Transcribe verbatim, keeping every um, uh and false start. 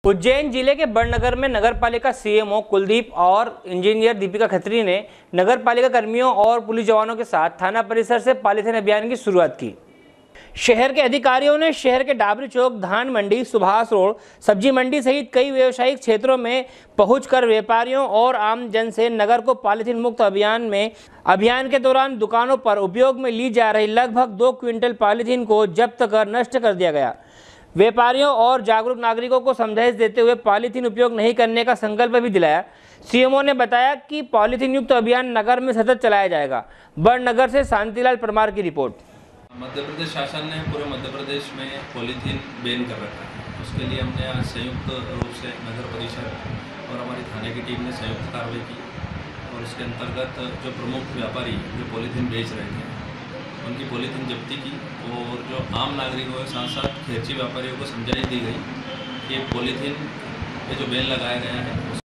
उज्जैन जिले के बड़नगर में नगरपालिका सीएमओ कुलदीप और इंजीनियर दीपिका खत्री ने नगरपालिका कर्मियों और पुलिस जवानों के साथ थाना परिसर से पॉलीथिन अभियान की शुरुआत की। शहर के अधिकारियों ने शहर के डाबरी चौक, धान मंडी, सुभाष रोड, सब्जी मंडी सहित कई व्यावसायिक क्षेत्रों में पहुंचकर व्यापारियों और आम जन से नगर को पॉलीथिन मुक्त अभियान में अभियान के दौरान दुकानों पर उपयोग में ली जा रही लगभग दो क्विंटल पॉलीथिन को जब्त कर नष्ट कर दिया गया। व्यापारियों और जागरूक नागरिकों को समझाइश देते हुए पॉलीथिन उपयोग नहीं करने का संकल्प भी दिलाया। सीएमओ ने बताया कि पॉलीथिन युक्त अभियान नगर में सतत चलाया जाएगा। बड़नगर से शांतिलाल परमार की रिपोर्ट। मध्य प्रदेश शासन ने पूरे मध्य प्रदेश में पॉलीथीन बैन कर रखा है। उसके लिए हमने आज संयुक्त रूप से नगर परिषद और हमारी थाने की टीम ने संयुक्त कार्रवाई की और उसके अंतर्गत जो प्रमुख व्यापारी जो पॉलीथीन बेच रहे थे उनकी पॉलीथीन जब्ती की और जो आम नागरिकों के साथ साथ खेरची व्यापारियों को समझाइश दी गई कि पॉलीथीन पे जो बैन लगाया गया है